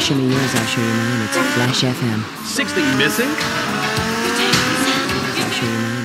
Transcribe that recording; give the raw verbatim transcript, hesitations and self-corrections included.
show me yours, I'll show you mine. It's Flash F M. sixty missing? I'll show you mine.